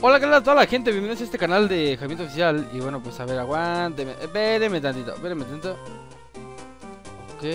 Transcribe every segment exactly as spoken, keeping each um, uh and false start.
Hola, ¿qué tal a toda la gente? Bienvenidos a este canal de Jaimito Oficial. Y bueno, pues a ver, aguánteme. Espéreme tantito, espéreme tantito. Ok.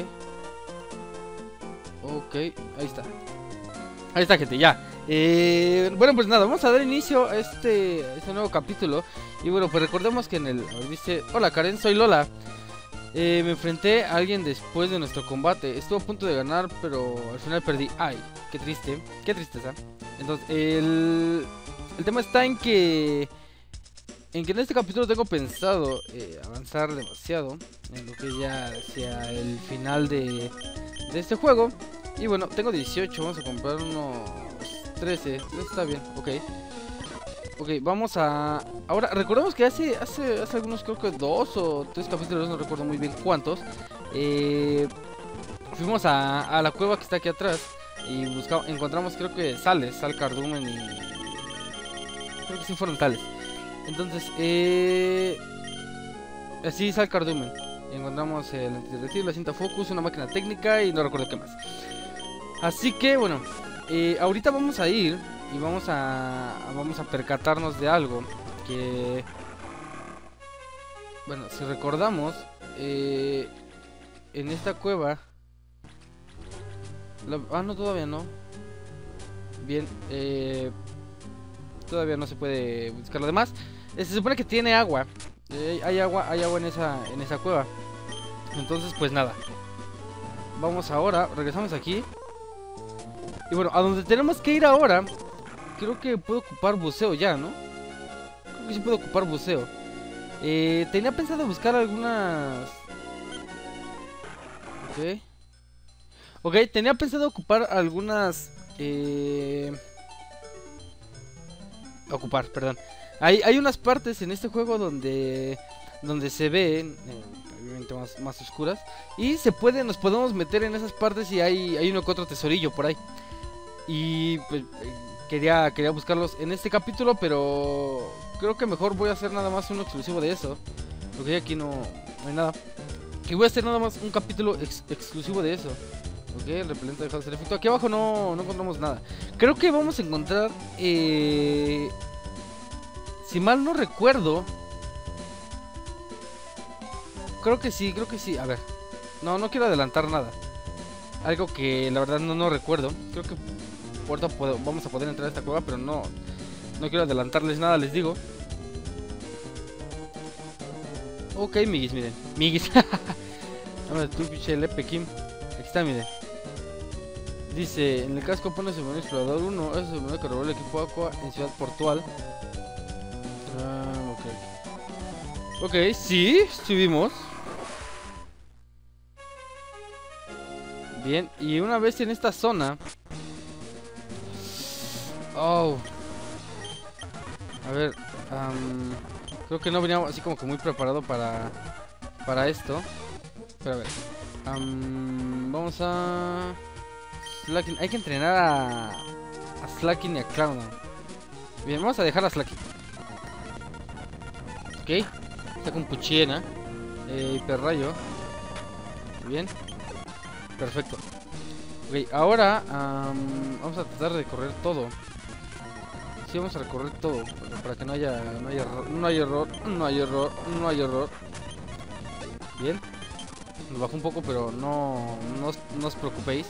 Ok, ahí está. Ahí está, gente, ya. Eh, bueno, pues nada, vamos a dar inicio a este, a este nuevo capítulo. Y bueno, pues recordemos que en el... Dice, hola Karen, soy Lola. Eh, me enfrenté a alguien después de nuestro combate. Estuve a punto de ganar, pero al final perdí. Ay, qué triste, qué tristeza. Entonces, el... El tema está en que... En que en este capítulo tengo pensado eh, avanzar demasiado en lo que ya sea el final de, de este juego. Y bueno, tengo dieciocho, vamos a comprar unos trece. Está bien, ok. Ok, vamos a... Ahora, recordemos que hace, hace, hace algunos, creo que dos o tres capítulos, no recuerdo muy bien cuántos, eh, fuimos a, a la cueva que está aquí atrás y buscamos, encontramos, creo que sales, Sal Cardumen y... Creo que sí fueron tales. Entonces, eh... así Sal Cardumen. Encontramos el antirretir, la cinta Focus, una máquina técnica y no recuerdo qué más. Así que, bueno, eh, ahorita vamos a ir y vamos a... Vamos a percatarnos de algo que... Bueno, si recordamos, eh, en esta cueva... La... Ah, no, todavía no. Bien, eh... todavía no se puede buscar lo demás. Eh, se supone que tiene agua. Eh, hay agua, hay agua en esa, en esa cueva. Entonces, pues nada. Vamos ahora, regresamos aquí. Y bueno, a donde tenemos que ir ahora, creo que puedo ocupar buceo ya, ¿no? Creo que sí puedo ocupar buceo. Eh, tenía pensado buscar algunas... Ok. Ok, tenía pensado ocupar algunas... Eh... Ocupar, perdón. Hay, hay unas partes en este juego donde donde se ven eh, obviamente más, más oscuras y se puede, nos podemos meter en esas partes y hay, hay uno que otro tesorillo por ahí. Y pues eh, quería, quería buscarlos en este capítulo, pero creo que mejor voy a hacer nada más uno exclusivo de eso, porque aquí no, no hay nada. Que voy a hacer nada más un capítulo ex, exclusivo de eso. Ok, el repelente ha dejado de hacer efecto. Aquí abajo no, no encontramos nada. Creo que vamos a encontrar... Eh, si mal no recuerdo... Creo que sí, creo que sí. A ver. No, no quiero adelantar nada. Algo que la verdad no, no recuerdo. Creo que ahorita puedo, vamos a poder entrar a esta cueva, pero no... No quiero adelantarles nada, les digo. Ok, miguis, miren. Miguis. Dame tu pinche Lepe Kim. Aquí está, miren. Dice, en el casco pone Submarino Explorador uno, es el submarino que robó el equipo Aqua en Ciudad Portual. Ah, ok. Ok, sí, subimos. Bien, y una vez en esta zona... Oh. A ver, um, creo que no venía así como que muy preparado para, para esto. Pero a ver. Um, vamos a... Slacking. Hay que entrenar a, a Slacking y a Clown. Bien, vamos a dejar a Slacking. Ok. Está con Puchiena. Eh, Hiperrayo. Bien. Perfecto. Ok, ahora um, vamos a tratar de correr todo. Sí, vamos a recorrer todo. Para, para que no haya, no haya error. No hay error. No hay error. No hay error. Bien. Nos bajó un poco, pero no, no, no os preocupéis.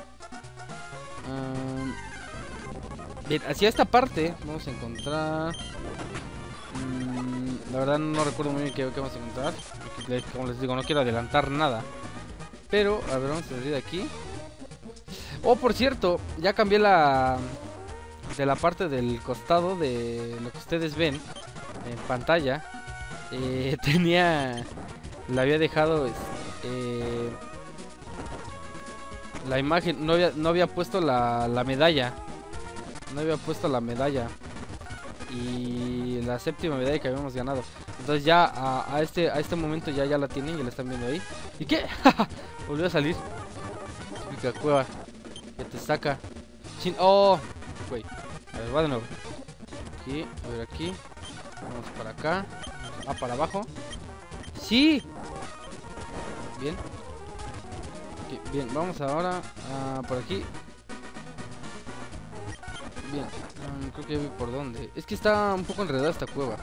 Um, bien, hacia esta parte vamos a encontrar... Um, la verdad no recuerdo muy bien qué, qué vamos a encontrar. Porque, como les digo, no quiero adelantar nada. Pero, a ver, vamos a salir de aquí. Oh, por cierto, ya cambié la... De la parte del costado de lo que ustedes ven en pantalla. Eh, tenía... La había dejado... Eh, la imagen, no había, no había puesto la, la medalla. No había puesto la medalla. Y la séptima medalla que habíamos ganado. Entonces ya a, a este a este momento ya, ya la tienen, ya la están viendo ahí. ¿Y qué? Volvió a salir. Típica cueva que te saca. Chin. Oh, güey. A ver, va de nuevo. Aquí, a ver aquí. Vamos para acá. Ah, para abajo. ¡Sí! Bien. Okay, bien, vamos ahora uh, por aquí. Bien. Mm, creo que ya vi por dónde. Es que está un poco enredada esta cueva.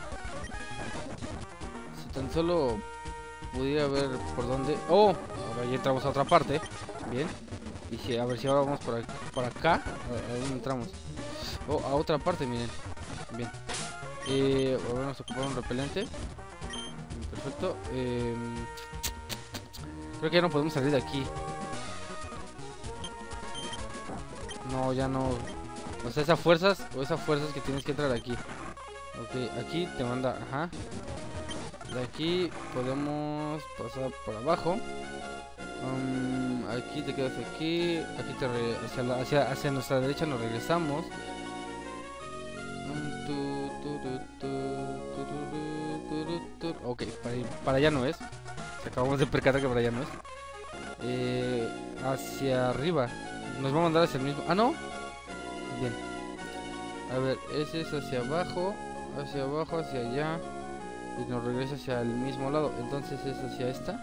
Si tan solo pudiera ver por dónde... ¡Oh! Ahora ya entramos a otra parte. Bien. Y si, a ver si ahora vamos por, aquí, por acá. ¿A, a dónde entramos? Oh, a otra parte, miren. Bien. Eh, ahora vamos a ocupar un repelente. Perfecto. Eh, creo que ya no podemos salir de aquí. No, ya no. O sea, esas fuerzas o esas fuerzas que tienes que entrar aquí. Ok, aquí te manda, ajá. De aquí podemos pasar por abajo. Um, aquí te quedas aquí. Aquí te re hacia, la, hacia, hacia nuestra derecha nos regresamos. Um, tu, tu, tu, tu, tu, tu, tu, tu. Ok, para, ir, para allá no es. Acabamos de percatar que para allá no es. Eh, hacia arriba. Nos va a mandar hacia el mismo. Ah, no. Bien. A ver, ese es hacia abajo. Hacia abajo, hacia allá. Y nos regresa hacia el mismo lado. Entonces es hacia esta.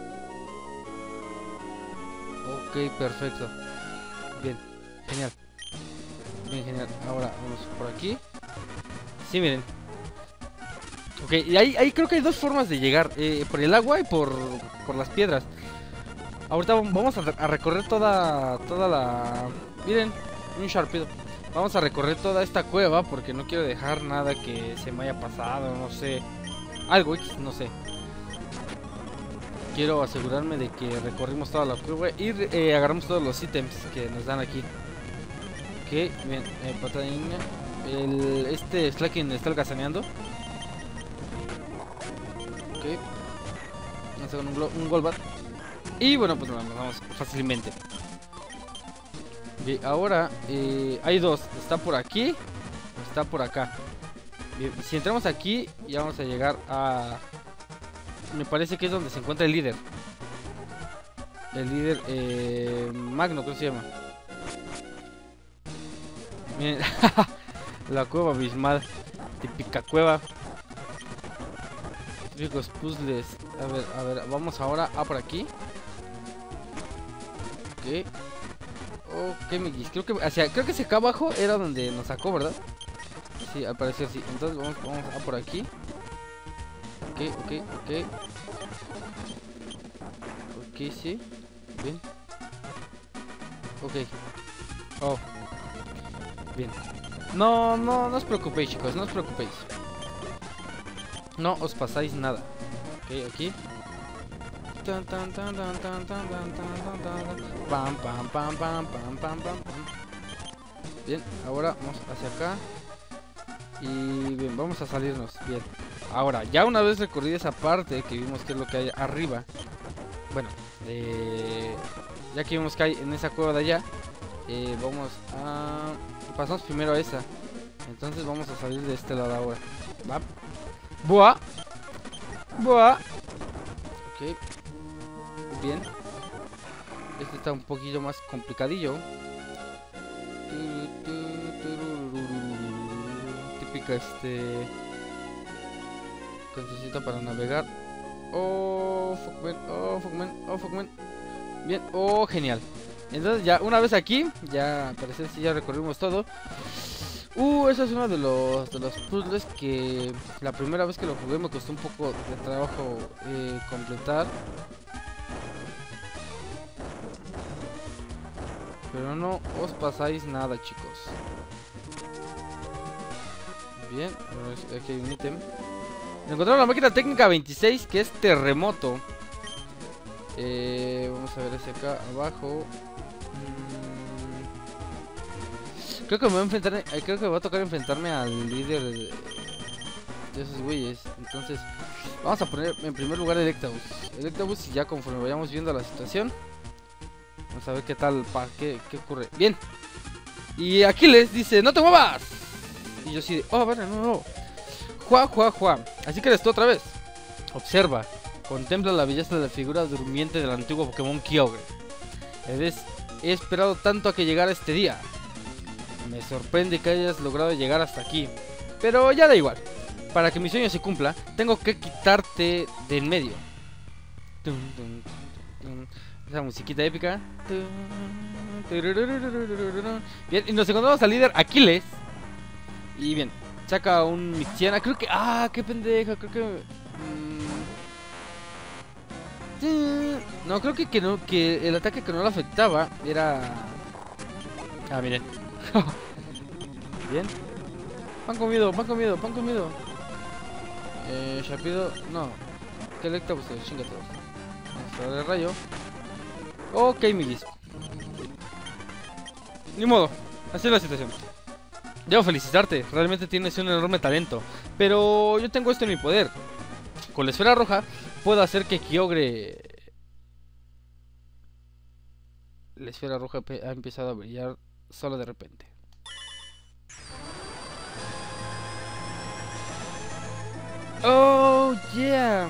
Ok, perfecto. Bien, genial. Bien, genial. Ahora vamos por aquí. Sí, miren. Ok, y ahí, ahí creo que hay dos formas de llegar. Eh, por el agua y por, por las piedras. Ahorita vamos a, a recorrer toda, toda la... Miren, un sharpedo. Vamos a recorrer toda esta cueva porque no quiero dejar nada que se me haya pasado, no sé. Algo, no sé. Quiero asegurarme de que recorrimos toda la cueva y eh, agarramos todos los ítems que nos dan aquí. Ok, bien, eh, patadina. El, este Slaking está algazaneando. Ok. Vamos a hacer un, un Golbat. Y bueno, pues nos vamos fácilmente. Bien, ahora eh, hay dos. Está por aquí o está por acá. Bien, si entramos aquí ya vamos a llegar a... Me parece que es donde se encuentra el líder. El líder eh, Magno, ¿cómo se llama? Miren, la cueva abismal. Típica cueva. Típicos puzzles. A ver, a ver, vamos ahora a por aquí. Ok. Ok, Miguis. Creo que hacia, creo que hacia acá abajo era donde nos sacó, ¿verdad? Sí, al parecer sí. Entonces vamos, vamos a por aquí. Ok, ok, ok. Ok, sí. Bien. Ok. Oh. Bien. No, no, no os preocupéis, chicos. No os preocupéis. No os pasáis nada. Ok, aquí. Tan, tan, tan, tan, tan, tan, tan, tan, tan. Pam, pam, pam, pam, pam, pam, pam. Bien, ahora vamos hacia acá. Y bien, vamos a salirnos. Bien. Ahora, ya una vez recorrida esa parte que vimos que es lo que hay arriba. Bueno, eh, ya que vimos que hay en esa cueva de allá, eh, vamos a... Pasamos primero a esa. Entonces vamos a salir de este lado ahora. Va. Buah. Buah. Ok. Bien. Este está un poquillo más complicadillo. Típica este... cancioncita para navegar. Oh, fuckman, oh, fuckman, oh, fuckman. Bien, oh, genial. Entonces ya, una vez aquí, ya parece que ya recorrimos todo. Uh, eso es uno de los, de los puzzles que la primera vez que lo jugué me costó un poco de trabajo eh, completar. Pero no os pasáis nada, chicos. Bien, aquí hay un ítem. Encontramos la máquina técnica veintiséis, que es terremoto. Eh, vamos a ver hacia acá abajo. Mm, creo que me voy a enfrentar, eh, creo que me va a tocar enfrentarme al líder de, de esos güeyes. Entonces, vamos a poner en primer lugar Electabuzz. Electabuzz, y ya conforme vayamos viendo la situación, vamos a ver qué tal, pa, qué, qué ocurre. Bien. Y Aquiles dice, ¡no te muevas! Y yo sí, oh, vale, no, no. Juá, juá, juá. Así que eres tú otra vez. Observa. Contempla la belleza de la figura durmiente del antiguo Pokémon Kyogre. He esperado tanto a que llegara este día. Me sorprende que hayas logrado llegar hasta aquí. Pero ya da igual. Para que mi sueño se cumpla, tengo que quitarte de en medio. Esa musiquita épica. Bien, y nos encontramos al líder Aquiles. Y bien, saca un Mixiana. Creo que... ¡Ah, qué pendeja! Creo que... Mmm... No, creo que, que, no, que el ataque que no le afectaba era... Ah, miren. Bien. Pan comido, pan comido, pan comido. Eh, Shapido... No. Que Electabuzz, chinga todos. Vamos a darle rayo. Ok, miguis. Ni modo, así es la situación. Debo felicitarte, realmente tienes un enorme talento. Pero yo tengo esto en mi poder. Con la esfera roja puedo hacer que Kyogre... La esfera roja ha empezado a brillar solo de repente. Oh, yeah.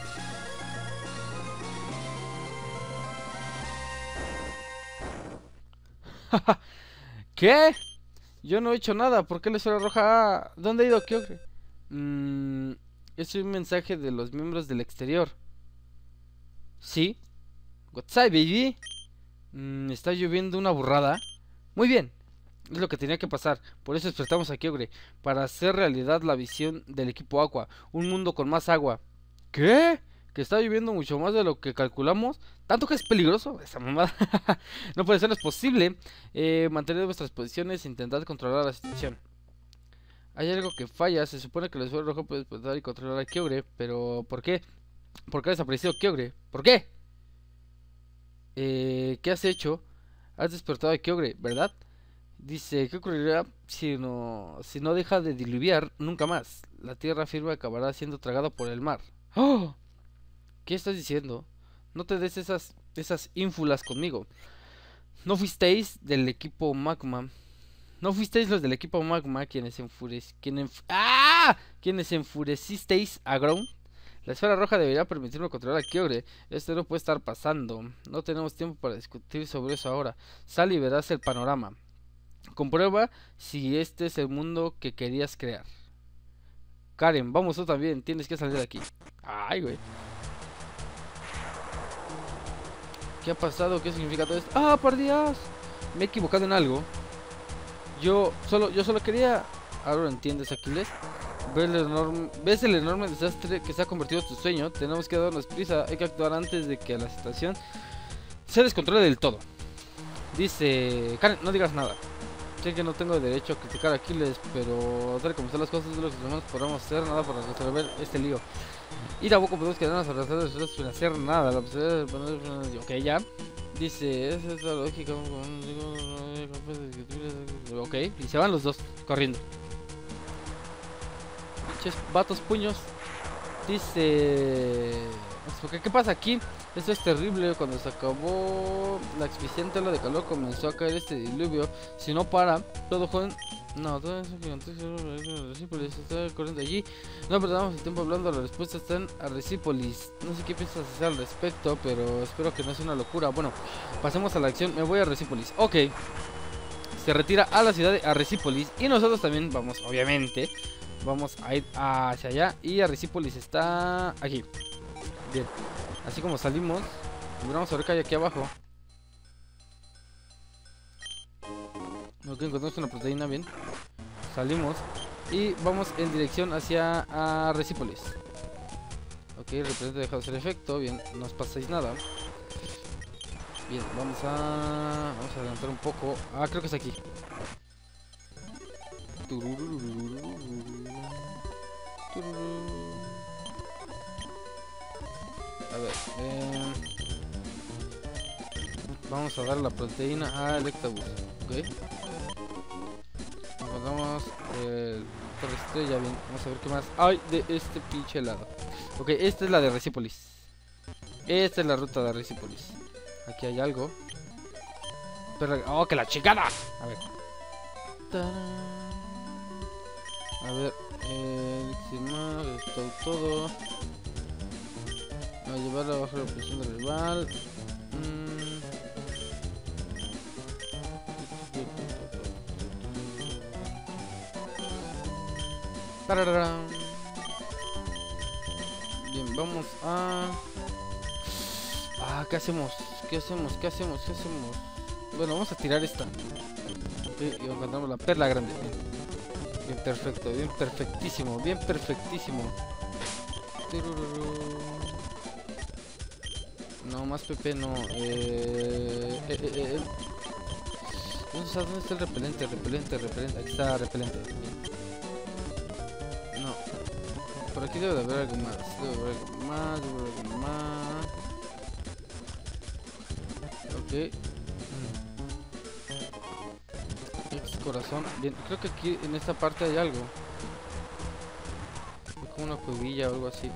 ¿Qué? Yo no he hecho nada. ¿Por qué la esfera roja? ¿Dónde ha ido Kyogre? Mmm... Es un mensaje de los miembros del exterior. ¿Sí? What's up, baby? Mm, ¿Está lloviendo una burrada? Muy bien. Es lo que tenía que pasar. Por eso despertamos a Kyogre. Para hacer realidad la visión del equipo Aqua. Un mundo con más agua. ¿Qué? ¿Que está lloviendo mucho más de lo que calculamos? ¿Tanto que es peligroso? Esa mamada. No puede ser, no es posible. eh, Mantened vuestras posiciones e intentad controlar la situación. Hay algo que falla. Se supone que la esfera roja puede despertar y controlar a Kyogre. Pero, ¿por qué? ¿Por qué ha desaparecido Kyogre? ¿Por qué? Eh, ¿Qué has hecho? Has despertado a Kyogre, ¿verdad? Dice, ¿qué ocurrirá si no, si no deja de diluviar nunca más? La tierra firme acabará siendo tragada por el mar. ¡Oh! ¿Qué estás diciendo? No te des esas, esas ínfulas conmigo. ¿No fuisteis del equipo Magma? ¿No fuisteis los del equipo Magma quienes enfurec... quien enf... ¡Ah! quienes enfurecisteis a Ground? La esfera roja debería permitirme controlar a Kyogre. Esto no puede estar pasando. No tenemos tiempo para discutir sobre eso ahora. Sal y verás el panorama. Comprueba si este es el mundo que querías crear. Karen, vamos tú también. Tienes que salir de aquí. Ay, güey. ¿Qué ha pasado? ¿Qué significa todo esto? ¡Ah, por Dios! Me he equivocado en algo. Yo solo, yo solo quería... Ahora lo entiendes, Aquiles. ¿Ves el, enorme, ¿Ves el enorme desastre que se ha convertido en tu sueño? Tenemos que darnos prisa. Hay que actuar antes de que la situación se descontrole del todo. Dice... Karen, no digas nada. Sé que no tengo derecho a criticar a Aquiles, pero tal como están las cosas, de lo que los humanos podemos hacer nada para resolver este lío. Y tampoco podemos quedarnos alrededor sin hacer nada. La posibilidad de... Ok, ya. Dice, esa es la lógica. Ok, y se van los dos corriendo. Pinches vatos puños. Dice... ¿Qué, ¿Qué pasa aquí? Esto es terrible. Cuando se acabó la exficiente ola de calor comenzó a caer este diluvio. Si no para, todo joven... No, todo eso gigantesco. Arrecípolis está corriendo allí. No perdamos el tiempo hablando. La respuesta está en Arrecípolis. No sé qué piensas hacer al respecto, pero espero que no sea una locura. Bueno, pasemos a la acción. Me voy a Arrecípolis. Ok. Se retira a la ciudad de Arrecípolis. Y nosotros también vamos, obviamente. Vamos a ir hacia allá. Y Arrecípolis está aquí. Bien. Así como salimos. Vamos a ver qué hay aquí abajo. Ok, encontramos una proteína, bien. Salimos y vamos en dirección hacia Arrecípolis. Ok, el repelente ha dejado de hacer efecto. Bien, no os pasáis nada. Bien, vamos a... Vamos a adelantar un poco. Ah, creo que es aquí. A ver, eh... vamos a dar la proteína a Electabuzz. Ok. Encontramos el Torre Estrella, bien. Vamos a ver qué más hay de este pinche lado. Ok, esta es la de Arrecípolis. Esta es la ruta de Arrecípolis. Aquí hay algo. Pero, oh, que la chingada. A ver. A ver, eh, sin más, esto todo. A llevarla bajo la presión del rival. Mm. Tararán. Bien, vamos a... Ah, ¿qué hacemos? ¿Qué hacemos? ¿Qué hacemos? ¿Qué hacemos? Bueno, vamos a tirar esta. Ok, y encontramos la perla grande. Bien. Bien perfecto, bien perfectísimo, bien perfectísimo. No, más Pepe no. Eh, eh, eh, eh. ¿Dónde está, ¿Dónde está el repelente? Repelente, repelente. Aquí está repelente. Bien. No. Por aquí debe de haber algo más. Debe de haber algo más. Debe de haber algo más. Ok. X corazón. Bien. Creo que aquí en esta parte hay algo. Hay como una cuevilla o algo así.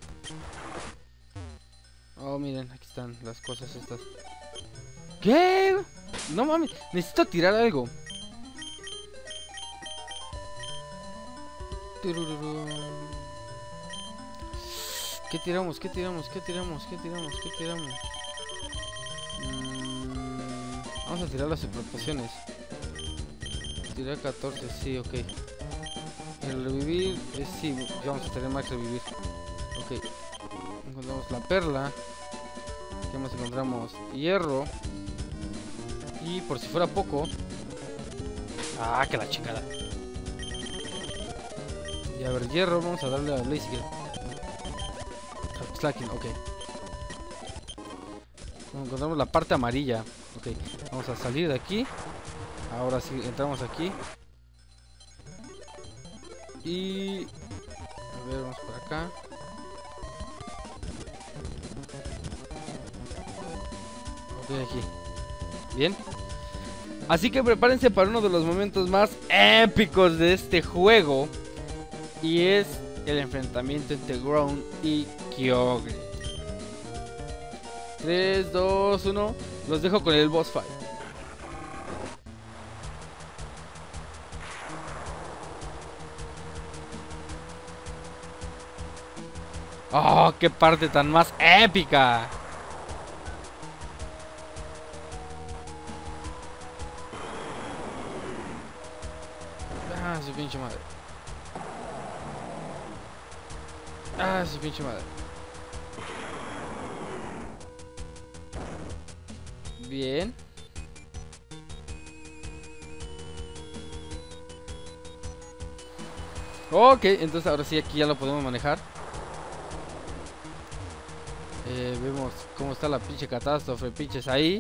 Oh, miren. Aquí están las cosas estas. ¿Qué? No mames. Necesito tirar algo. ¿Qué tiramos? ¿Qué tiramos? ¿Qué tiramos? ¿Qué tiramos? ¿Qué tiramos? Mm, vamos a tirar las superpociones. Tirar catorce, sí, ok. El revivir, es, sí, ya vamos a tener más revivir. Ok. Encontramos la perla. ¿Qué más encontramos? Hierro. Y por si fuera poco. Ah, que la chingada. Y a ver, hierro, vamos a darle a Blaziken. Slacking, ok. Encontramos la parte amarilla. Ok, vamos a salir de aquí. Ahora sí, entramos aquí. Y... a ver, vamos por acá. Ok, aquí. Bien. Así que prepárense para uno de los momentos más épicos de este juego. Y es el enfrentamiento entre Ground y Kyogre. tres, dos, uno. Los dejo con el boss fight. ¡Oh, qué parte tan más épica! Ah, su pinche madre. Ah, su pinche madre. Bien. Ok, entonces ahora sí aquí ya lo podemos manejar. Eh, vemos cómo está la pinche catástrofe, pinches ahí.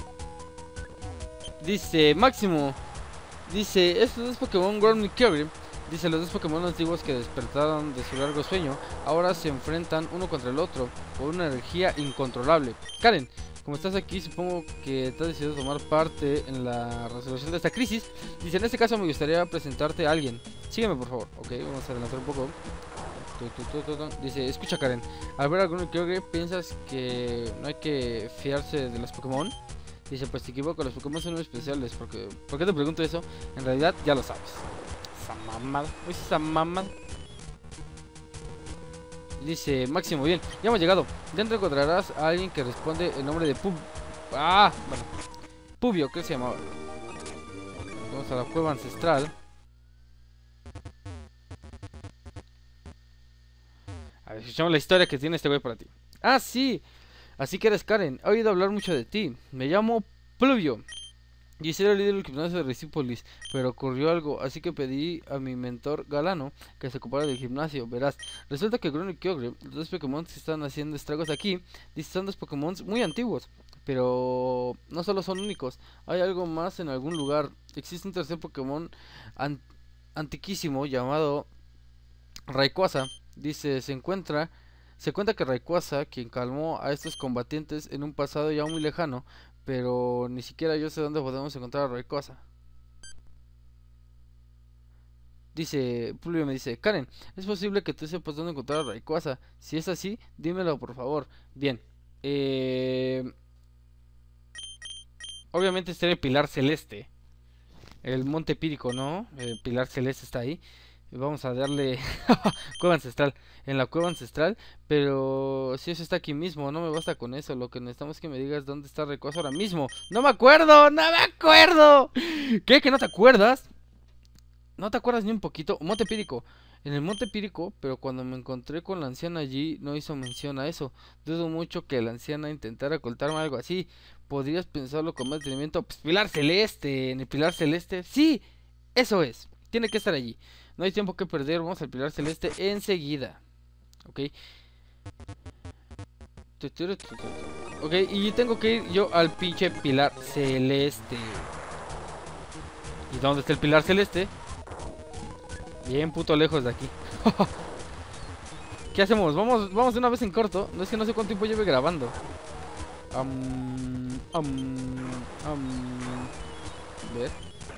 Dice Máximo. Dice, estos dos Pokémon Ground y Kyogre. Dice, los dos Pokémon antiguos que despertaron de su largo sueño ahora se enfrentan uno contra el otro por una energía incontrolable. Karen, como estás aquí, supongo que te has decidido tomar parte en la resolución de esta crisis. Dice, en este caso me gustaría presentarte a alguien. Sígueme, por favor. Ok, vamos a adelantar un poco. Dice, escucha, Karen, al ver a Ground y Kyogre, ¿piensas que no hay que fiarse de los Pokémon? Dice, pues te equivoco, los Pokémon son muy especiales. Porque, ¿por qué te pregunto eso? En realidad ya lo sabes. Esa mamada, esa mamada. Dice Máximo, bien, ya hemos llegado. Dentro encontrarás a alguien que responde el nombre de Pub. Ah, bueno, Pubio, ¿qué se llamaba? Vamos a la cueva ancestral. A ver, escuchamos la historia que tiene este güey para ti. Ah, sí. Así que eres Karen. He oído hablar mucho de ti. Me llamo Pluvio. Y era el líder del gimnasio de Recípolis, pero ocurrió algo, así que pedí a mi mentor Galano que se ocupara del gimnasio. Verás, resulta que Ground y Kyogre, los dos Pokémon que están haciendo estragos aquí, dice, son dos Pokémon muy antiguos, pero no solo son únicos, hay algo más en algún lugar. Existe un tercer Pokémon an antiquísimo llamado Rayquaza. Dice, se encuentra... Se cuenta que Rayquaza, quien calmó a estos combatientes en un pasado ya muy lejano, pero ni siquiera yo sé dónde podemos encontrar a Rayquaza. Dice, Pulvio me dice, Karen, es posible que tú sepas dónde encontrar a Rayquaza. Si es así, dímelo por favor. Bien. Eh... Obviamente está en el Pilar Celeste. El Monte Pírico, ¿no? El Pilar Celeste está ahí. Vamos a darle cueva ancestral, en la cueva ancestral, pero si eso está aquí mismo, no me basta con eso. Lo que necesitamos es que me digas dónde está Rayquaza ahora mismo. No me acuerdo, no me acuerdo. ¿Qué? ¿Que no te acuerdas? ¿No te acuerdas ni un poquito? Monte Pírico, en el Monte Pírico, pero cuando me encontré con la anciana allí no hizo mención a eso. Dudo mucho que la anciana intentara ocultarme algo así. ¿Podrías pensarlo con más detenimiento? Pues Pilar Celeste, en el Pilar Celeste, sí, eso es, tiene que estar allí. No hay tiempo que perder, vamos al pilar celeste enseguida. Ok. Ok, y tengo que ir yo al pinche pilar celeste. ¿Y dónde está el pilar celeste? Bien puto lejos de aquí. ¿Qué hacemos? Vamos, vamos de una vez en corto. No es que no sé cuánto tiempo lleve grabando. Um, um, um, ver.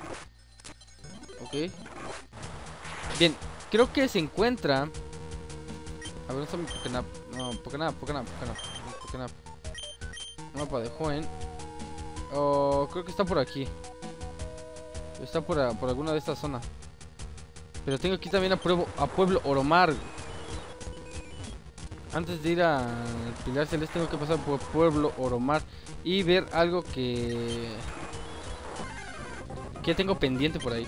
Ok. Bien, creo que se encuentra. A ver, ¿dónde está mi Pokénap? No, Pokénap, Pokénap, Pokénap, Pokénap. Mapa de joven. Oh, creo que está por aquí. Está por, a, por alguna de estas zonas. Pero tengo aquí también a, Pueblo, a Pueblo Oromar. Antes de ir al Pilar Celeste tengo que pasar por Pueblo Oromar y ver algo que... que tengo pendiente por ahí.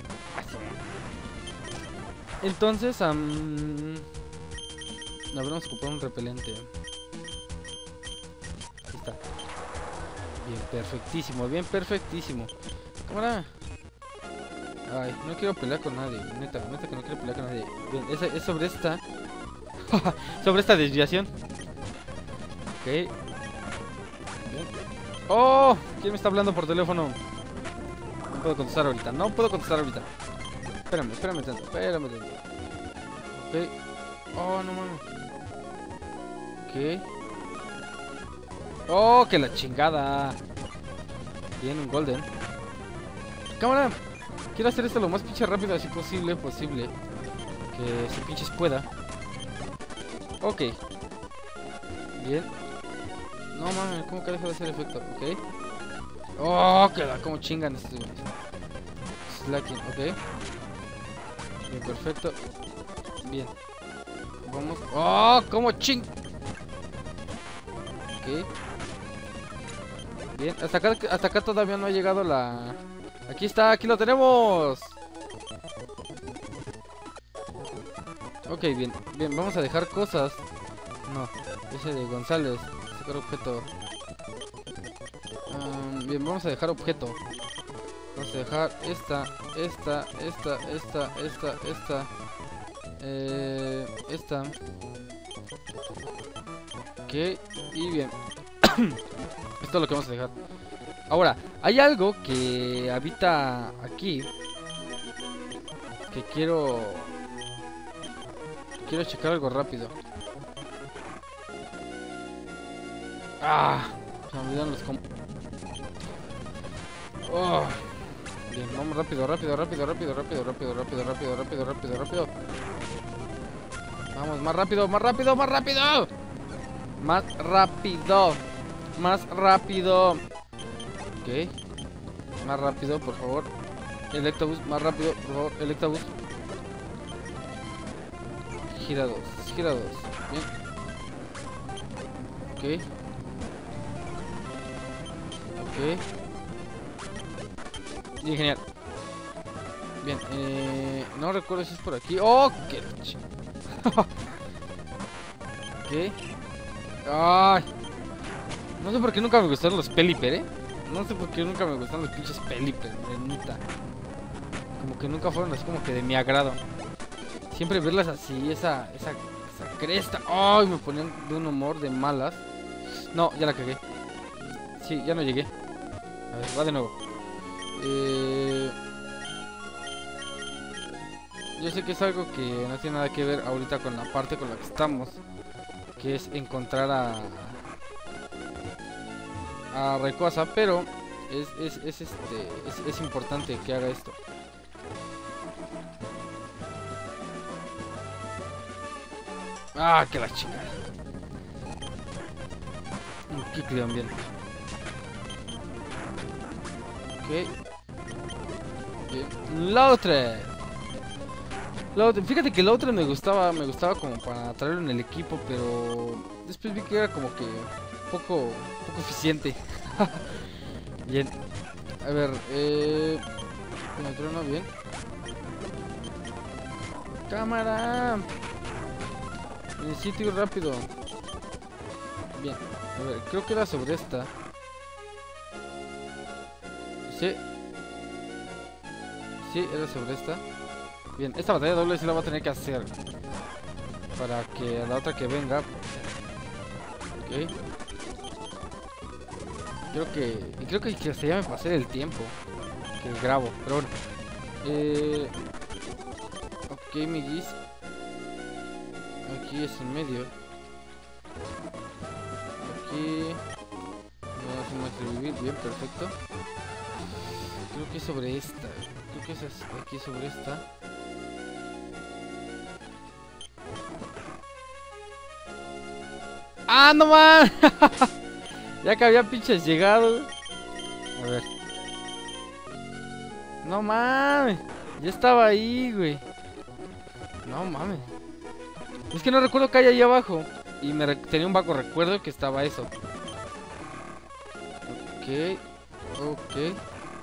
Entonces, um... a ver, vamos a ocupar un repelente. Ahí está. Bien, perfectísimo, bien perfectísimo. Cámara. Ay, no quiero pelear con nadie. Neta, neta que no quiero pelear con nadie. Bien, esa, es sobre esta. Sobre esta desviación. Ok. Bien. ¡Oh! ¿Quién me está hablando por teléfono? No puedo contestar ahorita. No puedo contestar ahorita. Espérame, espérame tanto. Espérame tanto. Ok. Oh, no mames. Ok. Oh, que la chingada. Bien, un golden. Cámara. Quiero hacer esto lo más pinche rápido así posible, posible. Que si pinches pueda. Ok. Bien. No mames, ¿cómo que deja de hacer efecto? Ok. Oh, que da como chingan estos. Slacking, ok. Bien, perfecto. Bien. Vamos. Oh, como ching. Ok. Bien, hasta acá, hasta acá todavía no ha llegado la... Aquí está, aquí lo tenemos. Ok, bien, bien, vamos a dejar cosas. No, ese de González. Sacar objeto. Um, bien, vamos a dejar objeto. Vamos a dejar esta, esta, esta, esta, esta, esta. Eh, esta. Ok, y bien. Esto es lo que vamos a dejar. Ahora, hay algo que habita aquí que quiero quiero checar algo rápido. Ah, se me olvidaron los combos. Oh. Bien, vamos rápido, rápido, rápido, rápido, rápido, rápido, rápido, rápido, rápido, rápido, rápido. Vamos, más rápido, más rápido, más rápido. Más rápido. Más rápido. Ok. Más rápido, por favor. Electabuzz, más rápido, por favor. Electabuzz. Gira dos, gira dos. Bien. Ok. Ok. Bien, genial. Bien, eh, no recuerdo si es por aquí. ¡Oh! ¡Qué ch... Ok. ¡Ay! No sé por qué nunca me gustaron los Pelipper, ¿eh? No sé por qué nunca me gustaron los pinches Pelipper, de neta. Como que nunca fueron así como que de mi agrado. Siempre verlas así, esa, esa, esa cresta. ¡Ay! Me ponían de un humor de malas. No, ya la cagué. Sí, ya no llegué. A ver, va de nuevo. Eh... Yo sé que es algo que no tiene nada que ver ahorita con la parte con la que estamos, que es encontrar a a Rayquaza, pero es, es, es este es, es importante que haga esto. Ah, que la chica. Un Kikleon, bien. Ok. Bien. Lautre. Lautre. Fíjate que Lautre me gustaba, me gustaba como para traerlo en el equipo, pero después vi que era como que poco, poco eficiente. Bien. A ver, eh... Penetrono, bien. Cámara. Necesito ir rápido. Bien. A ver, creo que era sobre esta. Sí. Sí, era sobre esta. Bien, esta batalla doble sí la va a tener que hacer. Para que a la otra que venga. Ok. Creo que... Y creo que, que hasta ya me pasé el tiempo que grabo. Pero bueno. Eh... Ok, miguis. Aquí es en medio. Aquí... No hacemos revivir. Bien, perfecto. Creo que es sobre esta. Creo que es aquí sobre esta. ¡Ah, no man! Ya que había pinches llegado. A ver. No mames. Ya estaba ahí, güey. No mames. Es que no recuerdo que hay ahí abajo. Y me tenía un vago recuerdo que estaba eso. Ok. Ok.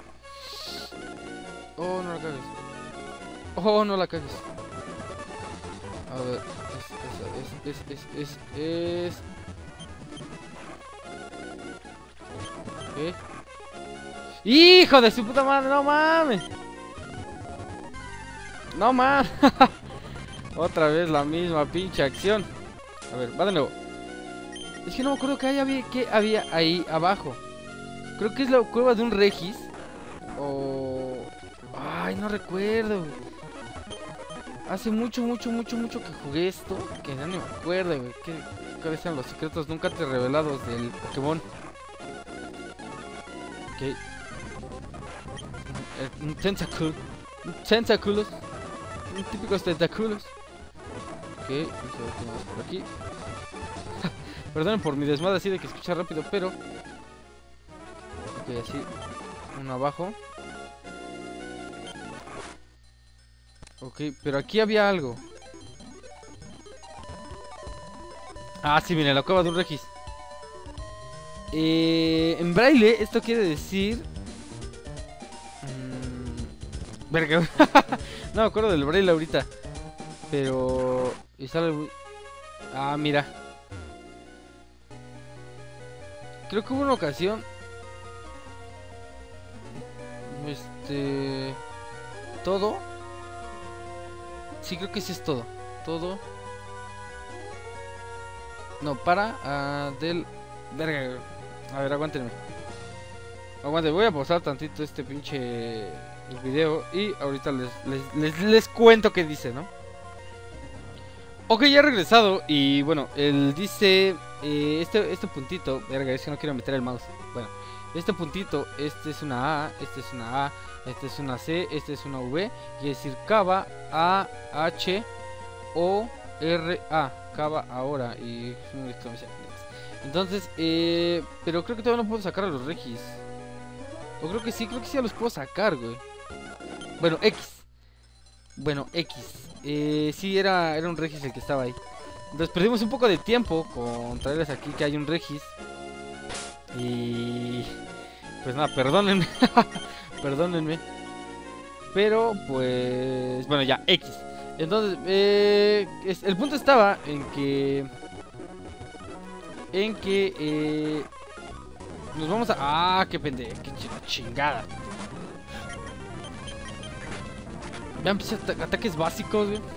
Oh, no la cagues. Oh, no la cagues. A ver. Es, es, es, es, es, es. Ok. ¡Hijo de su puta madre! ¡No mames! ¡No mames! Otra vez la misma pinche acción. A ver, va de nuevo. Es que no me acuerdo que había, que había ahí abajo. Creo que es la cueva de un Regis. O... Ay, no recuerdo. Hace mucho, mucho, mucho, mucho que jugué esto. Que ya no me acuerdo, güey. ¿Qué, ¿Cuáles eran los secretos nunca te revelados del Pokémon? Ok. Un tentáculo. Un tentáculos. Un típicos tentáculos. Ok, vamos a ver qué más por aquí. Perdonen por mi desmadre así de que escucha rápido, pero... Ok, así. Uno abajo. Ok, pero aquí había algo. Ah, sí, miren, la cueva de un Regis. Eh, en braille, esto quiere decir... Mmm... Verga. No me acuerdo del braille ahorita. Pero... Y sale... Ah, mira. Creo que hubo una ocasión... Este... Todo... Sí, creo que sí es todo. Todo. No, para. Uh, del. Verga. A ver, aguántenme. Aguante, voy a pausar tantito este pinche el video. Y ahorita les, les, les, les cuento qué dice, ¿no? Ok, ya he regresado. Y bueno, él dice. Eh, este, este puntito. Verga, es que no quiero meter el mouse. Bueno, este puntito. Este es una A. Este es una A. Este es una C, este es una V, y es decir, Cava, A, H, O, R, A, Cava ahora, y... Entonces, eh, pero creo que todavía no puedo sacar a los Regis. O creo que sí, creo que sí ya los puedo sacar, güey. Bueno, X. Bueno, X. Eh, sí, era, era un Regis el que estaba ahí. Entonces perdimos un poco de tiempo con traerles aquí que hay un Regis. Y... Pues nada, perdónenme. Perdónenme. Pero pues... Bueno, ya, X. Entonces, eh, es, el punto estaba en que... En que... Eh, nos vamos a... Ah, qué pendejo. Qué chingada. Vean, pues, at ataques básicos, güey.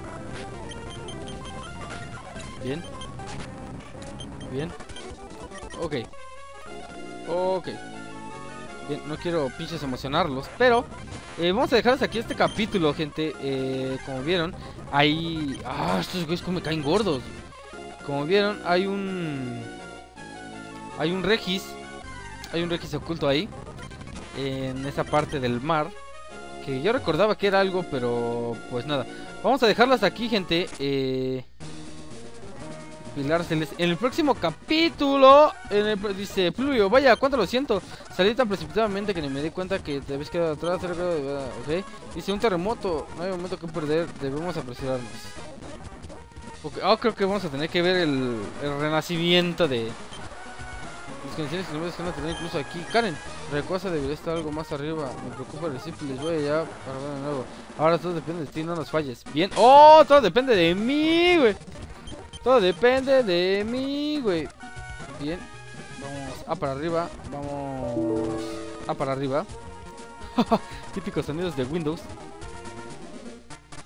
Bien. Bien. Ok. Ok. Bien, no quiero pinches emocionarlos, pero eh, vamos a dejarles aquí este capítulo, gente. eh, Como vieron, hay... Ah, estos güeyes como me caen gordos. Como vieron, hay un... Hay un Regis. Hay un Regis oculto ahí, en esa parte del mar, que yo recordaba que era algo, pero pues nada. Vamos a dejarlas aquí, gente. Eh... Pilar Celeste. En el próximo capítulo, en el, dice Pluvio, vaya, cuánto lo siento. Salí tan precipitadamente que ni me di cuenta que te habías quedado atrás. Ok. Dice un terremoto. No hay momento que perder. Debemos apresurarnos. Okay. Oh, creo que vamos a tener que ver el, el renacimiento de las condiciones que no van a tener incluso aquí. Karen, Rayquaza debería estar algo más arriba. Me preocupa el simple. Les voy allá para ver de nuevo. Ahora todo depende de ti, no nos falles. Bien. Oh, todo depende de mí, güey. Todo depende de mí, güey. Bien. Vamos a para arriba. Vamos a para arriba. Típicos sonidos de Windows.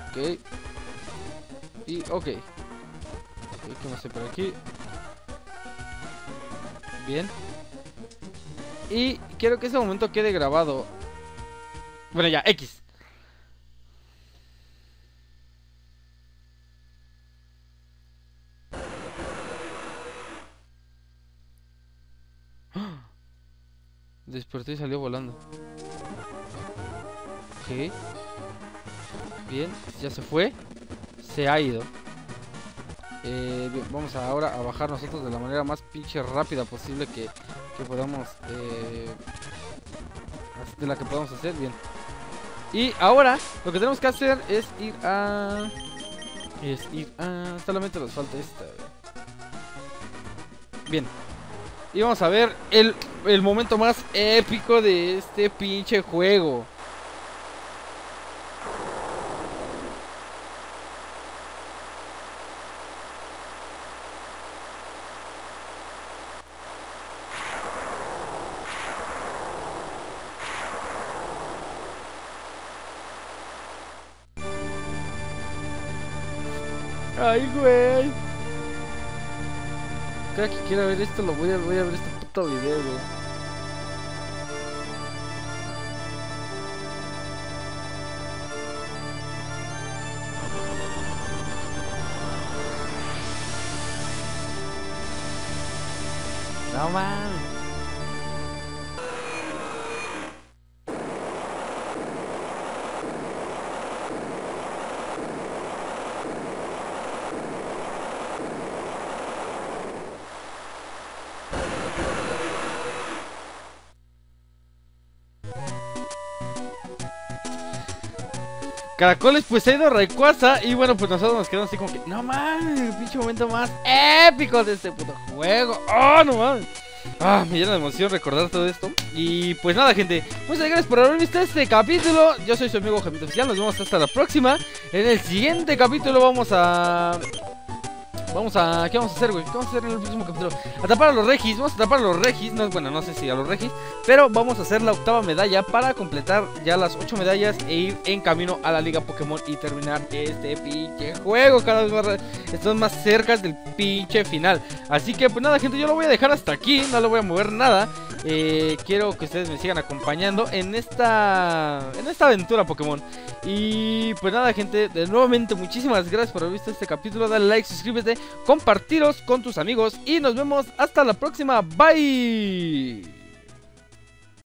Ok. Y ok. Ok, ¿qué más hay por aquí? Bien. Y quiero que ese momento quede grabado. Bueno, ya, X. Despertó y salió volando. Ok. Bien, ya se fue. Se ha ido. Eh, bien, vamos ahora a bajar nosotros de la manera más pinche rápida posible que, que podamos. Eh, de la que podamos hacer. Bien. Y ahora lo que tenemos que hacer es ir a... Es ir a... Solamente nos falta esta. Bien. Y vamos a ver el, el momento más épico de este pinche juego. Ay, güey. Cada que quiera ver esto lo voy a, voy a ver este puto video, güey. No mames. Caracoles pues ha ido Rayquaza. Y bueno, pues nosotros nos quedamos así como que no mames, el pinche momento más épico de este puto juego. Oh, no mames. Ah, me llena de emoción recordar todo esto. Y pues nada, gente, muchas gracias por haber visto este capítulo. Yo soy su amigo Gemito Oficial. Nos vemos hasta la próxima. En el siguiente capítulo vamos a... Vamos a... ¿Qué vamos a hacer, güey? ¿Qué vamos a hacer en el próximo capítulo? Atrapar a los Regis. Vamos a atrapar a los Regis. No, bueno, no sé si a los Regis. Pero vamos a hacer la octava medalla para completar ya las ocho medallas e ir en camino a la Liga Pokémon y terminar este pinche juego. Cada vez más... Estamos más cerca del pinche final. Así que, pues nada, gente, yo lo voy a dejar hasta aquí. No lo voy a mover nada. Eh, quiero que ustedes me sigan acompañando en esta... En esta aventura Pokémon. Y pues nada, gente, de nuevamente muchísimas gracias por haber visto este capítulo. Dale like, suscríbete, compartiros con tus amigos y nos vemos hasta la próxima. Bye.